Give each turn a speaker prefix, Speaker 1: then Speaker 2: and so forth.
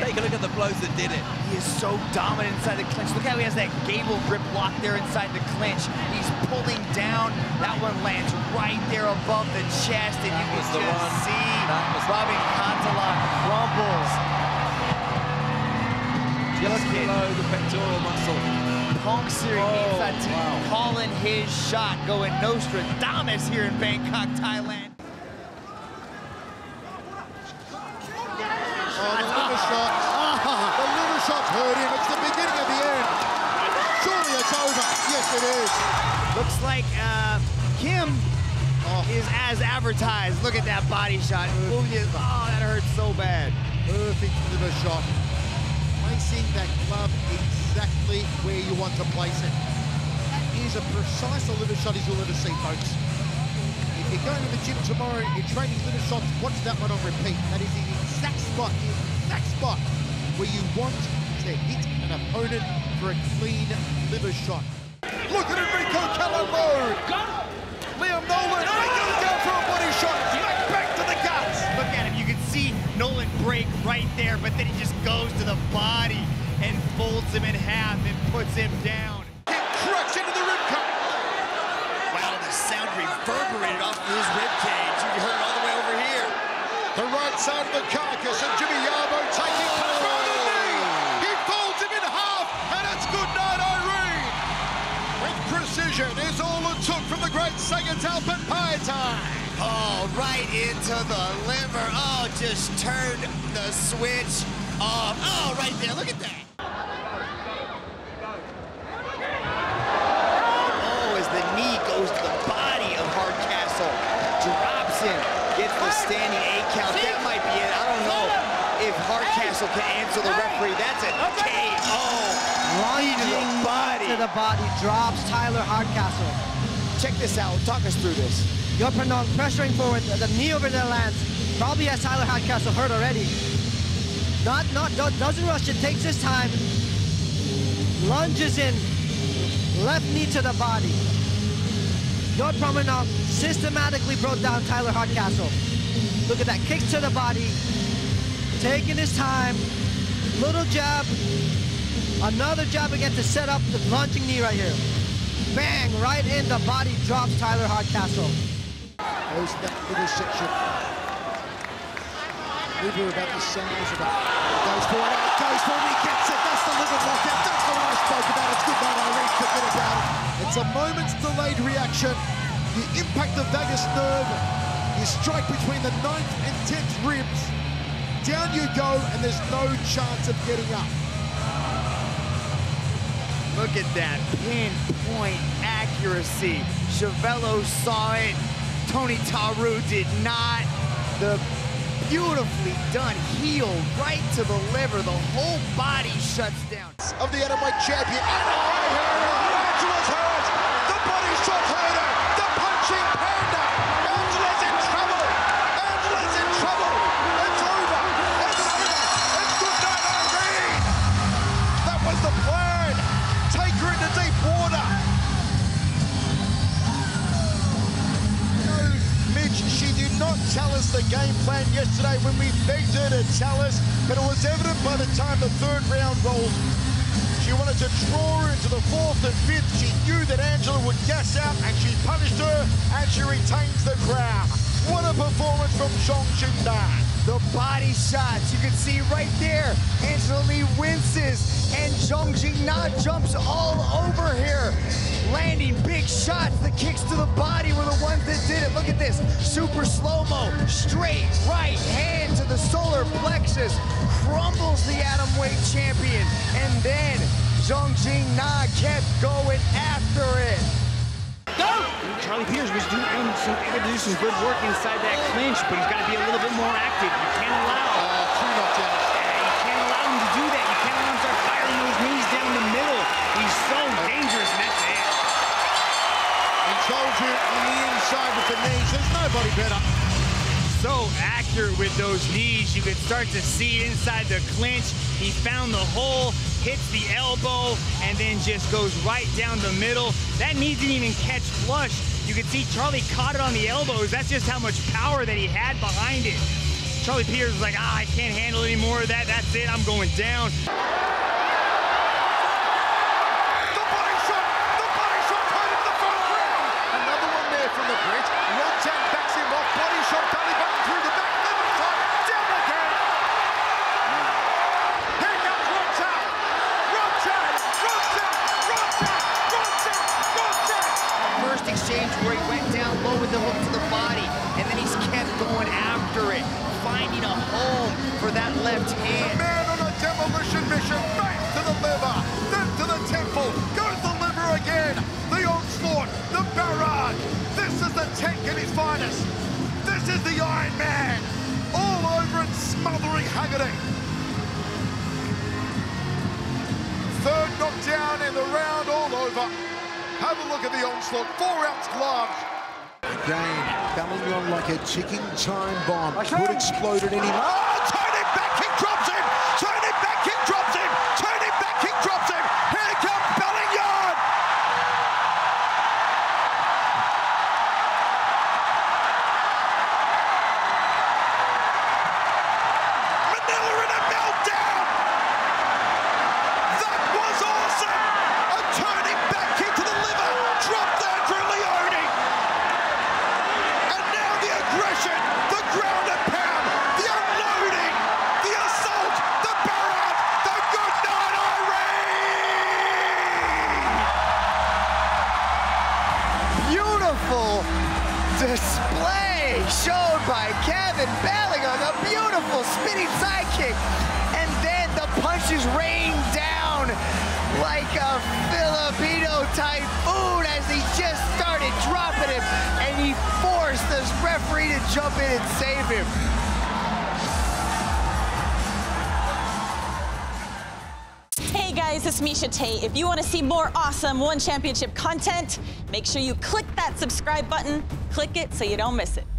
Speaker 1: Take a look at the blows that did it.
Speaker 2: He is so dominant inside the clinch. Look how he has that gable grip lock there inside the clinch. He's pulling down. That one lands right there above the chest, and you can just see Bobby Cantala crumbles.
Speaker 1: Just below the pectoral muscle.
Speaker 2: Punk's here, calling his shot, going Nostradamus here in Bangkok, Thailand.
Speaker 3: Oh, the liver shot. The liver shot hurt him. It's the beginning of the end. Surely it's over. Yes, it is.
Speaker 2: Looks like Kim is as advertised. Look at that body shot. Oh, that hurts so bad.
Speaker 3: Perfect liver shot. Placing that glove exactly where you want to place it. That is a precise liver shot as you'll ever see, folks. If you're going to the gym tomorrow, you're training liver shots, watch that one on repeat. That is the exact spot where you want to hit an opponent for a clean liver shot. Look at Enrico Calamo! Liam Nolan, he goes down for a body shot, back to the guts!
Speaker 2: Look at him, you can see Nolan break right there, but then he just goes to the body and folds him in half and puts him down.
Speaker 3: He cracks into the ribcage.
Speaker 2: Wow, the sound reverberated off of his ribcage. You heard it all the way over here.
Speaker 3: The right side of the carcass, and Jimmy Yabo taking control of the knee. He folds him in half, and it's good night, Irene. With precision is all it took from the great Sagataupan Paitai.
Speaker 2: Oh, right into the liver. Oh, just turned the switch off. Oh, right there. Look at that. Oh, as the knee goes to the body of Hardcastle. Drops him. Gets the standing 8 count. That might be it. I don't know if Hardcastle can answer the referee. That's a KO.
Speaker 4: Lunging to the body. Drops Tyler Hardcastle.
Speaker 2: Check this out. Talk us through this.
Speaker 4: Yopanong pressuring forward, the knee over there lands. Probably has Tyler Hardcastle hurt already. Doesn't rush it, takes his time. Lunges in, left knee to the body. Yopanong systematically broke down Tyler Hardcastle. Look at that, kicks to the body. Taking his time, little jab. Another jab again to set up the lunging knee right here. Bang, right in the body, drops Tyler Hardcastle.
Speaker 3: Goes that little section. Liver about the size of it. Goes for it, he gets it. That's the liver knockout. That's the one I spoke about. It's good night, Irene. Forget about it. It's a moment's delayed reaction. You impact the vagus nerve. You strike between the 9th and 10th ribs. Down you go, and there's no chance of getting up.
Speaker 2: Look at that pinpoint accuracy. Chavello saw it. Tony Taru did not. The beautifully done heel right to the liver. The whole body shuts down.
Speaker 3: Of the atomweight champion. Angela's hurt. The body shot hurt her. The punching panda. Angela's in trouble. Angela's in trouble. It's over. It's over. It's good night, Irene. That was the plan. Take her into deep water. No, Mitch, she did not tell us the game plan yesterday when we begged her to tell us, but it was evident by the time the 3rd round rolled. She wanted to draw her into the 4th and 5th. She knew that Angela would gas out, and she punished her, and she retains the crown. What a performance from Xiong Jing Nan.
Speaker 2: The body shots, you can see right there. Angela Lee winces, and Xiong Jing Nan jumps all over here. Landing big shots. The kicks to the body were the ones that did it. Look at this, super slow-mo. Straight right hand to the solar plexus. Crumbles the atomweight champion. And then Xiong Jing Nan kept going after it.
Speaker 5: Charlie Peters was doing some good work inside that clinch, but he's got to be a little bit more active. You can't allow you can't allow him to do that. You can't allow him to start firing those knees down the middle. He's so dangerous, and that's it.
Speaker 3: Controls you on the inside with the knees. There's nobody better.
Speaker 5: So accurate with those knees. You could start to see inside the clinch. He found the hole, hits the elbow, and then just goes right down the middle. That knee didn't even catch flush. You could see Charlie caught it on the elbows. That's just how much power that he had behind it. Charlie Pierce was like, I can't handle any more of that. That's it. I'm going down.
Speaker 3: The body shot right into the front ground. Another one there from the bridge. Rontan backs him off. Body shot, belly button through the back. Liver shot, down again. Here comes Rontan.
Speaker 2: First exchange where he went down low with the hook to the body, and then he's kept going after it, finding a home for that left hand.
Speaker 3: Man on a demolition mission, back to the liver, then to the temple, goes the liver again. The onslaught, the barrage. This is the tank at his finest. This is the Iron Man, all over and smothering Haggerty. Third knockdown in the round, all over. Have a look at the onslaught, 4-ounce gloves.
Speaker 6: Again, Bellingham like a ticking time bomb. Could explode at any moment.
Speaker 3: Oh, turn him back, kick drops him! Turn him back, kick drops him! Turn him back, kick drops him! Here comes Bellingham! Manila in a meltdown! That was awesome! A turning back kick to the liver! Dropped Andrew Leone! And now the aggression, the ground and pound, the unloading, the assault, the barrage, the good night Irene!
Speaker 2: Beautiful display shown by Kevin Bellingham, a beautiful spinning sidekick, and then the punches rain down like a Filipino typhoon as he just started dropping him, and he forced this referee to jump in and save him.
Speaker 7: Hey guys, it's Misha Tate. If you want to see more awesome One Championship content, make sure you click that subscribe button. Click it so you don't miss it.